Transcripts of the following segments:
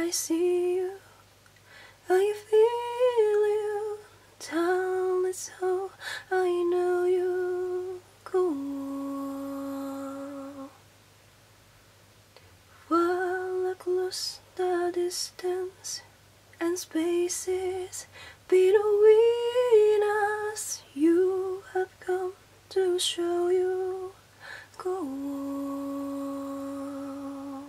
I see you, I feel you, tell it so, I know you go on. While across the distance and spaces between us, you have come to show you go on.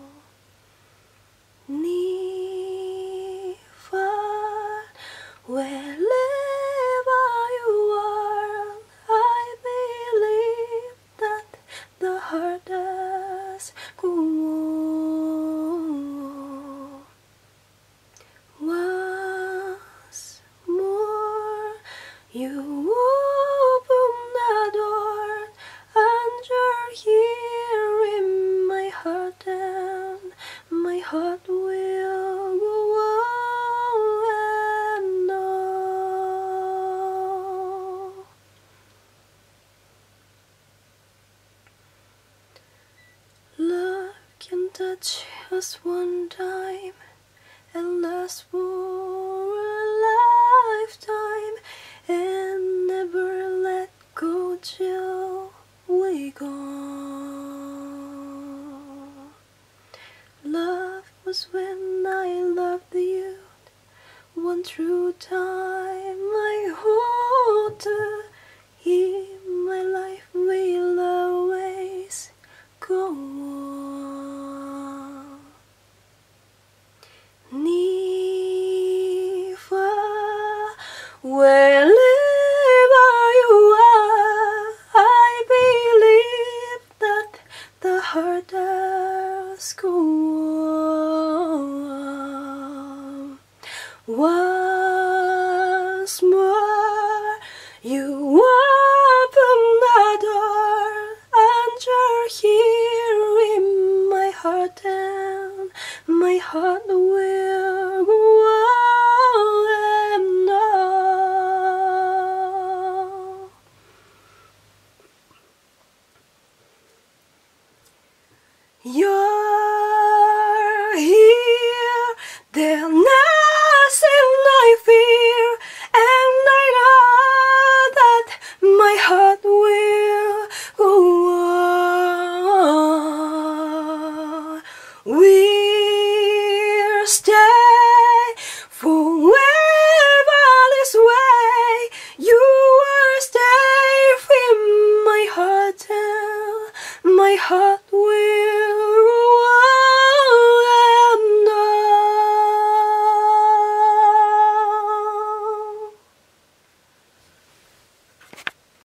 Near, far, wherever you are, I believe that the heart does go on. Once more, you open the door, and you're here in my heart, and my heart will go on and on. Love can touch us one time and last for a lifetime, and never let go till we gone. Love was when I loved you, one true time I hold to. In my life will always go on. Near, far, wherever you are, I believe that the heart does go on. Once more, you open the door, and you're here in my heart, and my heart will go on and on. You're here, there's nothing I fear, and I know that my heart will go on. We'll stay forever this way. You will stay in my heart, and my heart will